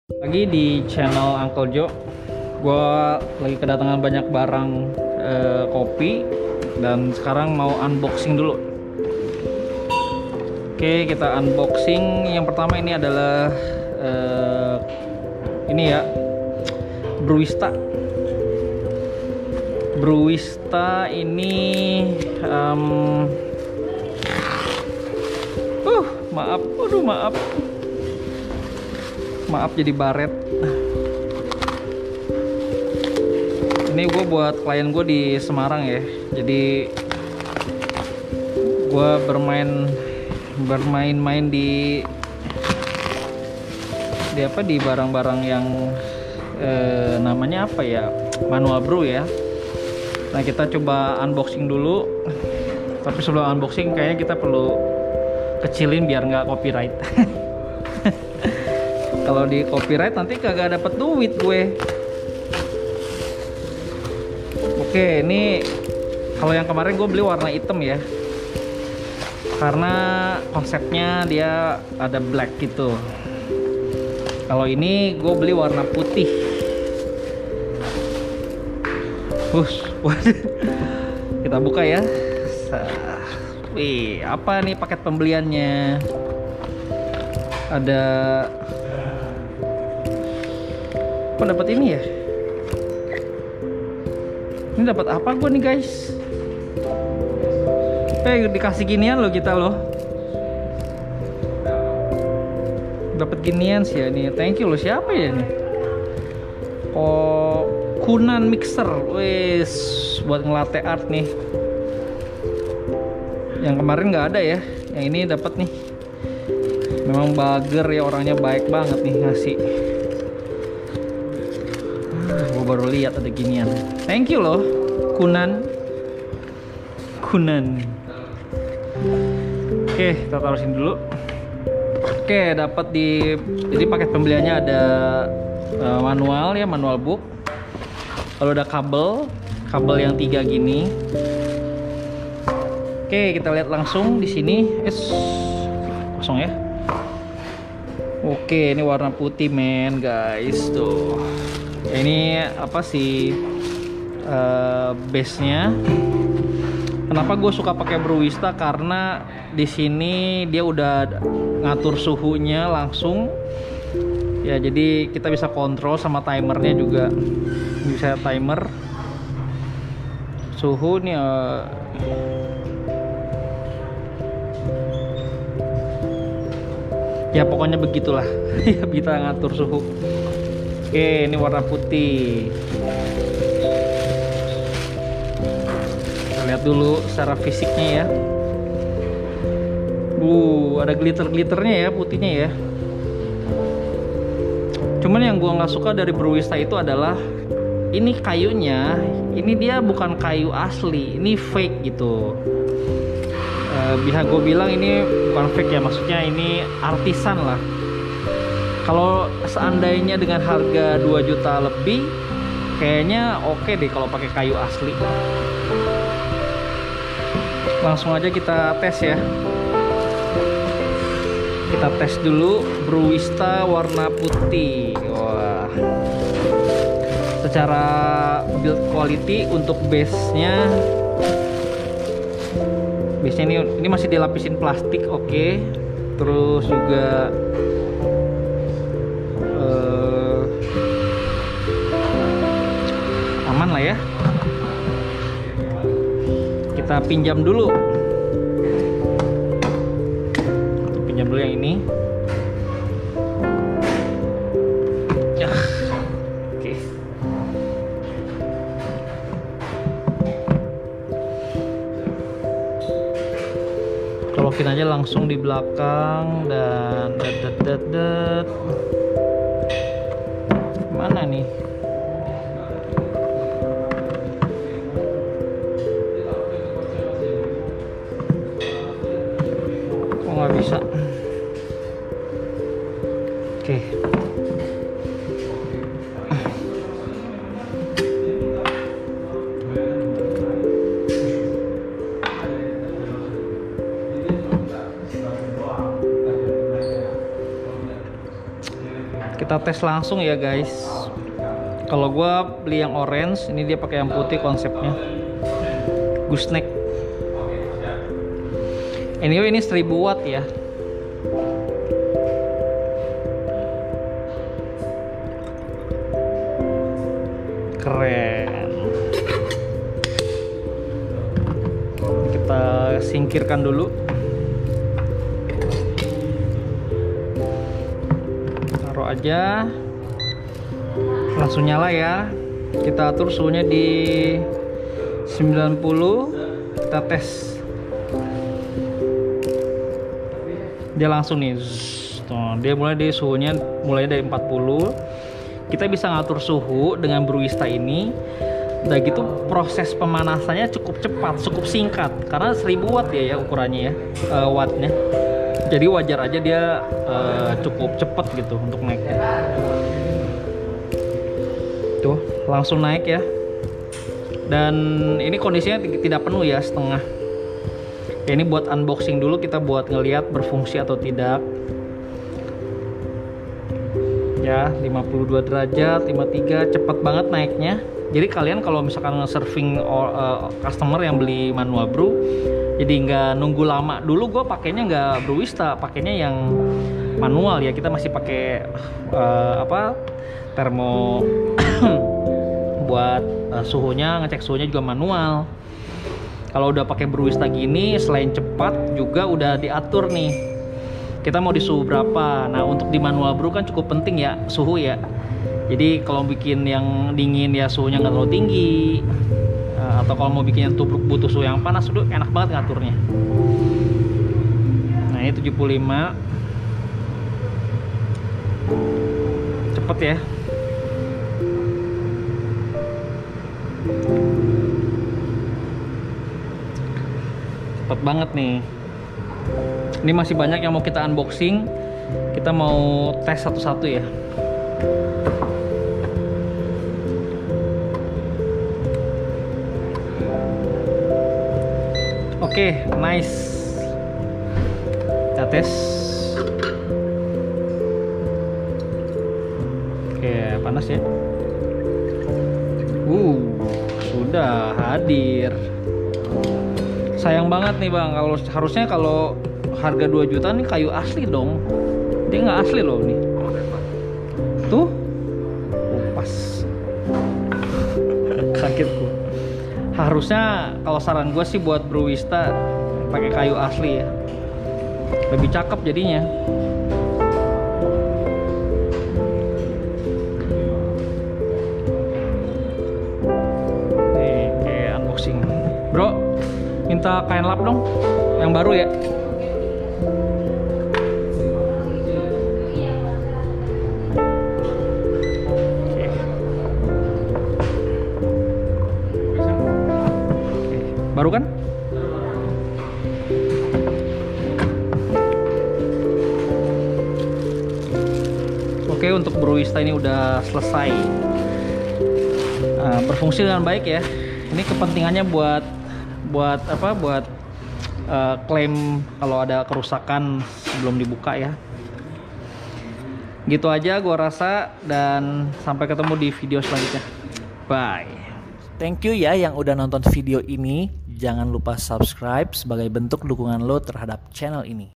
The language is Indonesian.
Lagi di channel Uncle Jo, gue lagi kedatangan banyak barang kopi dan sekarang mau unboxing dulu. Oke, kita unboxing. Yang pertama ini adalah ini ya, Brewista. Brewista ini maaf, aduh maaf jadi baret. Ini gue buat klien gue di Semarang ya, jadi gue bermain-main di barang-barang yang namanya apa ya, manual brew ya. Nah, kita coba unboxing dulu, tapi sebelum unboxing kayaknya kita perlu kecilin biar nggak copyright. Kalau di copyright nanti kagak dapet duit gue. Oke, ini kalau yang kemarin gue beli warna hitam ya, karena konsepnya dia ada black gitu. Kalau ini gue beli warna putih. Kita buka ya. Wih, apa nih paket pembeliannya? Ada apa, dapat ini ya? Ini dapat apa gue nih guys? Dikasih ginian loh kita loh. Dapat ginian sih ya nih. Thank you loh. Siapa ya nih? Oh, Kunan mixer. Wes, buat ngelatih art nih. Yang kemarin nggak ada ya. Yang ini dapat nih. Memang bager ya, orangnya baik banget nih ngasih. Gue baru lihat ada ginian. Thank you loh, Kunan. Oke, kita taruh sini dulu. Oke, dapat jadi paket pembeliannya ada manual ya, manual book. Lalu ada kabel yang 3 gini. Oke, kita lihat langsung di sini. Kosong ya. Oke, ini warna putih men guys tuh. Ini apa sih base-nya? Kenapa gue suka pakai Brewista? Karena di sini dia udah ngatur suhunya langsung. Ya, jadi kita bisa kontrol sama timernya juga. Bisa timer suhu nih. Ya pokoknya begitulah. Ya, kita ngatur suhu. Oke, ini warna putih. Kita lihat dulu secara fisiknya ya. Ada glitter-glitternya ya, putihnya ya. Cuman yang gua nggak suka dari Brewista itu adalah ini kayunya. Ini dia bukan kayu asli, ini fake gitu. Bisa gue bilang ini bukan fake ya, maksudnya ini artisan lah. Kalau seandainya dengan harga 2 juta lebih, kayaknya oke deh kalau pakai kayu asli. Langsung aja kita tes ya. Kita tes dulu Brewista warna putih. Wah. Secara build quality untuk base-nya ini masih dilapisin plastik, oke. Terus juga aman lah ya. Kita pinjam dulu. Pinjam dulu yang ini. Oke. Colokin aja langsung di belakang dan mana nih? Kok nggak bisa? Oke. Kita tes langsung ya guys. Kalau gua beli yang orange, ini dia pakai yang putih konsepnya. Gooseneck. Anyway ini 1000 watt ya. Keren. Kita singkirkan dulu. Taruh aja. Langsung nyala ya. Kita atur suhunya di 90. Kita tes. Dia langsung nih. Tuh, dia mulai dari suhunya mulai dari 40. Kita bisa ngatur suhu dengan Brewista ini. Udah gitu proses pemanasannya cukup cepat, cukup singkat karena 1000 watt ya ukurannya ya, wattnya. Jadi wajar aja dia cukup cepat gitu untuk naiknya. Tuh, langsung naik ya. Dan ini kondisinya tidak penuh ya, setengah. Ya, ini buat unboxing dulu, kita buat ngelihat berfungsi atau tidak. Ya 52 derajat, 53, cepet banget naiknya. Jadi kalian kalau misalkan nge-serving customer yang beli manual brew, jadi nggak nunggu lama. Dulu gue pakainya nggak Brewista, pakainya yang manual ya. Kita masih pakai termo buat suhunya, ngecek suhunya juga manual. Kalau udah pakai Brewista gini, selain cepat juga udah diatur nih. Kita mau di suhu berapa. Nah untuk di manual brew kan cukup penting ya suhu ya. Jadi kalau bikin yang dingin ya suhunya nggak terlalu tinggi, atau kalau mau bikin yang tubruk butuh suhu yang panas, udah enak banget ngaturnya. Nah ini 75. Cepet ya. Cepet banget nih. Ini masih banyak yang mau kita unboxing. Kita mau tes satu-satu ya. Oke, nice. Kita tes. Oke, panas ya. Sudah hadir. Sayang banget nih bang, harusnya kalau harga 2 juta nih kayu asli dong. Dia nggak asli loh nih. Tuh, pas. Kagetku. Harusnya kalau saran gue sih buat Brewista pakai kayu asli ya. Lebih cakep jadinya. Nih, kayak unboxing. Bro, minta kain lap dong, yang baru ya. Baru kan? Oke, untuk Brewista ini udah selesai. Berfungsi dengan baik ya. Ini kepentingannya buat apa? Buat klaim kalau ada kerusakan sebelum dibuka ya. Gitu aja gua rasa, dan sampai ketemu di video selanjutnya. Bye. Thank you ya yang udah nonton video ini. Jangan lupa subscribe sebagai bentuk dukungan lo terhadap channel ini.